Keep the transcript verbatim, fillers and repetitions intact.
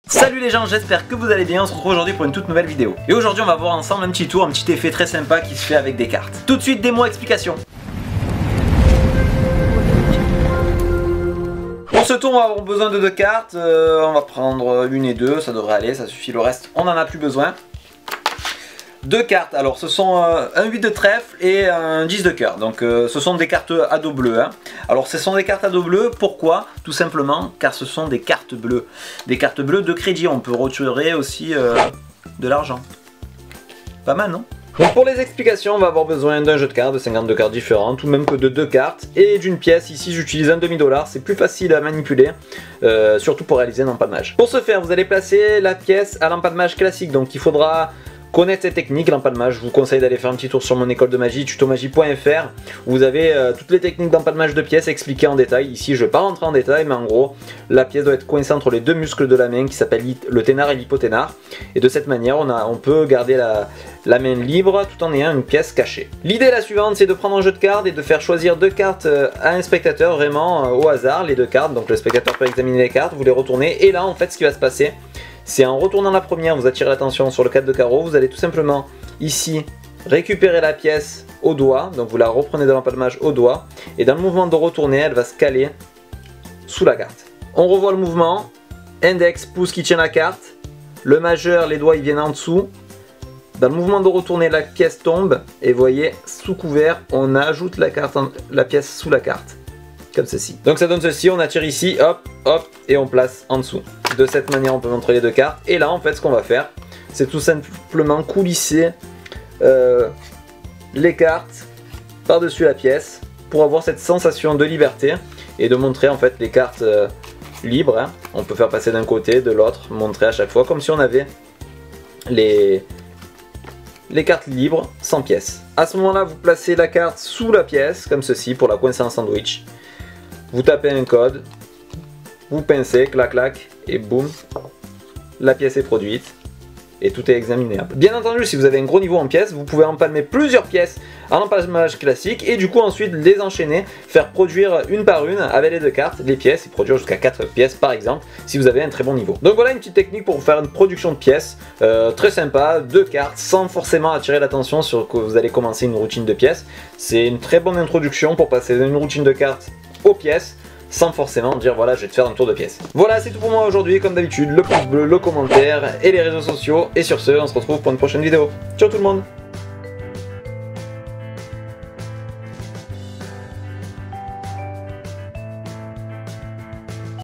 Salut les gens, j'espère que vous allez bien, on se retrouve aujourd'hui pour une toute nouvelle vidéo. Et aujourd'hui on va voir ensemble un petit tour, un petit effet très sympa qui se fait avec des cartes. Tout de suite, démo explication. Pour ce tour on va avoir besoin de deux cartes, euh, on va prendre une et deux, ça devrait aller, ça suffit, le reste on n'en a plus besoin. Deux cartes, alors ce sont euh, un huit de trèfle et un dix de cœur, donc euh, ce sont des cartes à dos bleu. Hein. Alors ce sont des cartes à dos bleu, pourquoi? Tout simplement car ce sont des cartes bleues. Des cartes bleues de crédit, on peut retirer aussi euh, de l'argent. Pas mal non? Donc pour les explications, on va avoir besoin d'un jeu de cartes, de cinquante-deux cartes différentes, ou même que de deux cartes, et d'une pièce. Ici j'utilise un demi-dollar, c'est plus facile à manipuler, euh, surtout pour réaliser un empalmage. Pour ce faire, vous allez placer la pièce à l'empalmage classique, donc il faudra connaître ces techniques, l'empalmage. Je vous conseille d'aller faire un petit tour sur mon école de magie, tutomagie point F R, où vous avez euh, toutes les techniques d'empalmage de pièces expliquées en détail. Ici je ne vais pas rentrer en détail, mais en gros la pièce doit être coincée entre les deux muscles de la main qui s'appellent le ténard et l'hypoténar, et de cette manière on, a, on peut garder la, la main libre tout en ayant une pièce cachée. L'idée est la suivante, c'est de prendre un jeu de cartes et de faire choisir deux cartes à un spectateur, vraiment euh, au hasard, les deux cartes. Donc le spectateur peut examiner les cartes, vous les retournez, et là en fait ce qui va se passer, c'est en retournant la première, vous attirez l'attention sur le quatre de carreau, vous allez tout simplement ici récupérer la pièce au doigt, donc vous la reprenez de l'empalmage au doigt, et dans le mouvement de retourner, elle va se caler sous la carte. On revoit le mouvement, index, pouce qui tient la carte, le majeur, les doigts ils viennent en dessous, dans le mouvement de retourner, la pièce tombe, et vous voyez, sous couvert, on ajoute la, carte en, la pièce sous la carte. Comme ceci. Donc ça donne ceci, on attire ici, hop, hop, et on place en dessous. De cette manière on peut montrer les deux cartes. Et là en fait ce qu'on va faire, c'est tout simplement coulisser euh, les cartes par-dessus la pièce pour avoir cette sensation de liberté et de montrer en fait les cartes euh, libres. Hein. On peut faire passer d'un côté, de l'autre, montrer à chaque fois comme si on avait les, les cartes libres sans pièce. À ce moment là vous placez la carte sous la pièce comme ceci pour la coincer en sandwich. Vous tapez un code, vous pincez, clac clac, et boum, la pièce est produite et tout est examinable. Bien entendu, si vous avez un gros niveau en pièces, vous pouvez empalmer plusieurs pièces en empalmage classique et du coup ensuite les enchaîner, faire produire une par une avec les deux cartes, les pièces, et produire jusqu'à quatre pièces par exemple, si vous avez un très bon niveau. Donc voilà une petite technique pour faire une production de pièces, euh, très sympa, deux cartes, sans forcément attirer l'attention sur que vous allez commencer une routine de pièces. C'est une très bonne introduction pour passer d'une routine de cartes aux pièces, sans forcément dire voilà je vais te faire un tour de pièces. Voilà, c'est tout pour moi aujourd'hui, comme d'habitude, le pouce bleu, le commentaire et les réseaux sociaux, et sur ce on se retrouve pour une prochaine vidéo. Ciao tout le monde.